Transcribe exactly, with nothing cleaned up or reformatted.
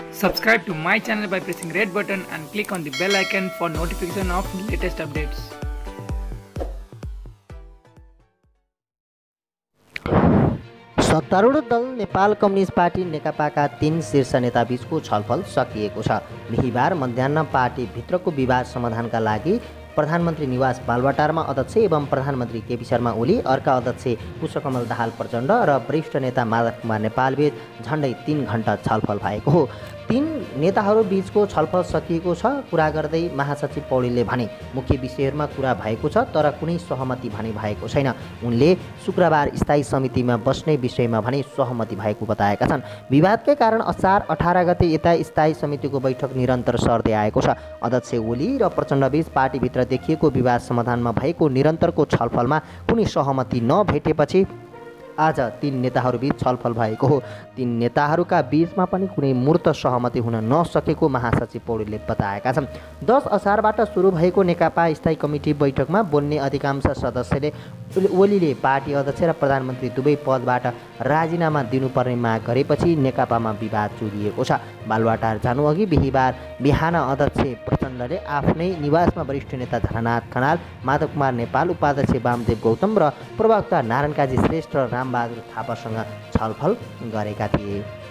Subscribe to my channel by pressing red button and click on the bell icon for notification of latest updates. सत्तारूढ दल Nepal communist party नेकपाका तीन शीर्ष नेता बीचको छलफल सकिएको छ। बिहिबार मध्याह्न पार्टीभित्रको विवाद समाधानका लागि प्रधानमन्त्री निवास बालुवाटारमा अध्यक्ष एवं प्रधानमन्त्री केपी शर्मा ओली, अर्का अध्यक्ष पुष्पकमल दाहाल प्रचण्ड र वरिष्ठ नेता माधव कुमार नेपाल बीच झन्डै तीन घण्टा छलफल भएको हो। तीन नेताहरू बीचको छलफल सकिएको छ कुरा गर्दै महासचिव पौडेलले भने, मुख्य विषयहरूमा कुरा भएको छ तर कुनै सहमति भने भएको छैन। उनले शुक्रबार स्थायी समितिमा बस्ने विषयमा भने सहमति भएको बताएका छन्। विवादकै कारण असार अठार गते यता स्थायी समितिको बैठक निरन्तर सर्दै आएको छ। अध्यक्ष ओली र प्रचण्डबीच पार्टीभित्र देखिएको विवाद समाधानमा भएको निरन्तरको छलफलमा कुनै सहमति नभेटेपछि आज तीन नेताहरूबीच छलफल भएको हो। तीन नेताहरूका बीचमा पनि कुनै मूर्त सहमति हुन नसकेको महासचिव पौडेलले बताएका छन्। दस असारबाट सुरु भएको नेकपा स्थायी कमिटी बैठकमा बोल्ने अधिकांश सदस्यले ओलीले पार्टी अध्यक्ष र प्रधानमन्त्री दुवै पदबाट राजीनामा दिनुपर्ने माग गरेपछि नेकपामा विवाद चुरिएको छ। बालुवाटार जानुअघि बिहिबार बिहान अध्यक्ष प्रचण्डले आफ्नै निवासमा वरिष्ठ नेता झलनाथ खनाल, माधव कुमार नेपाल, उपाध्यक्ष वामदेव गौतम र प्रवक्ता नारायण काजी श्रेष्ठ र रामबहादुर थापासँग छलफल गरेका थिए।